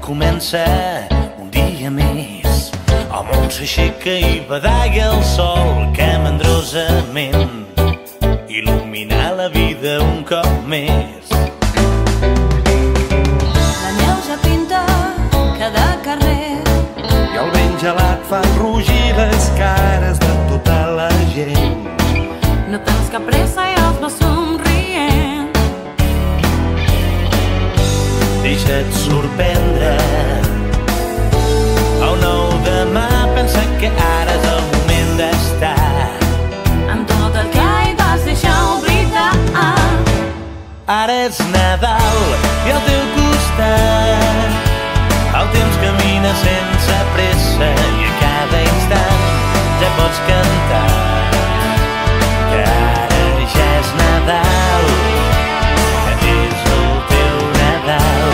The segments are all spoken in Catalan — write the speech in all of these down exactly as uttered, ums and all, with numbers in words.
comença un dia més. El món s'aixeca i badalla el sol que mandrosament il·lumina la vida un cop més. La neu ja pinta cada carrer i el vent gelat fa rugir les cares de tota la gent. No tens cap pressa i els vas somrient. Deixa't sorprendre. El nou demà pensa que ara és el moment d'estar amb tot el que hi vas deixar oblidar. Ara és Nadal i al teu costat el temps camina sense pressa i a cada instant ja pots cantar que ara ja és Nadal, que és el teu Nadal.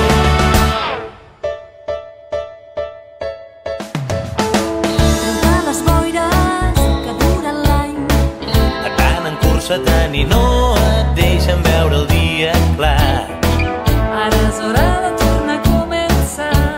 Trencar les boires que duren l'any, Tant en cursa tant i no et deixen veure el dia clar. ara és hora de tornar a començar.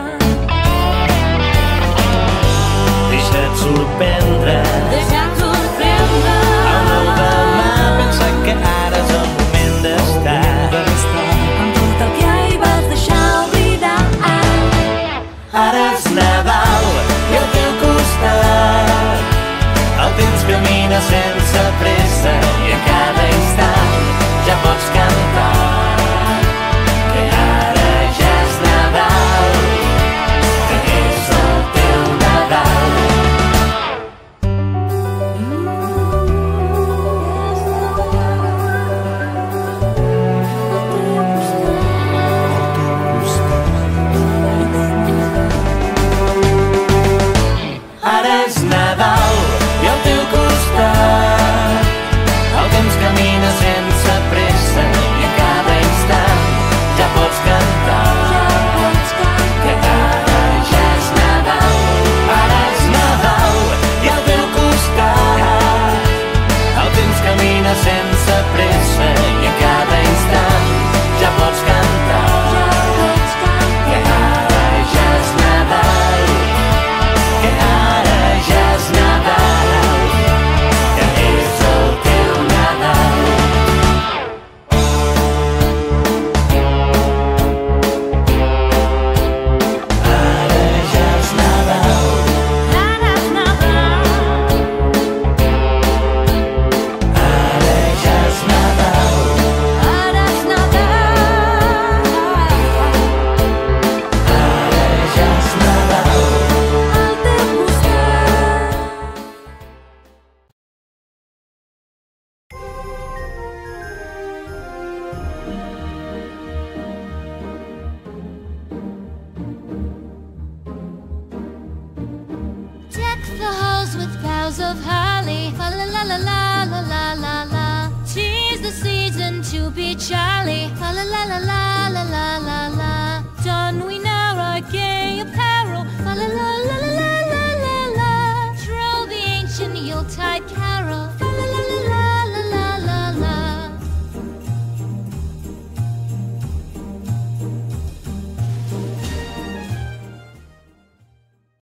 Deixa't sorprendre. Deixa't sorprendre. El nou demà pensa que ara és el moment d'estar Amb tot el que hi vas deixar oblidar. Ara és Nadal i al teu costat el temps camina sense pressa i a cada instant ja pots cantar que ara ja és Nadal, que és el teu Nadal. Ara és Nadal i al teu costat el temps camina sense pressa i a cada instant ja pots cantar que ara ja és Nadal. Ara és Nadal i al teu costat el temps camina sense pressa i a cada instant ja pots cantar que ara ja és Nadal, que ara ja és Nadal, que és el teu Nadal. Ara ja és Nadal, Ara és Nadal. ara ja és Nadal, Ara és Nadal. ara ja és Nadal. Al teu costat. Deck the halls with boughs of holly. Fa la la la la la la la la. Tis the season to be jolly. Fa la la la la la la la la. Don we now our gay apparel. Fa la la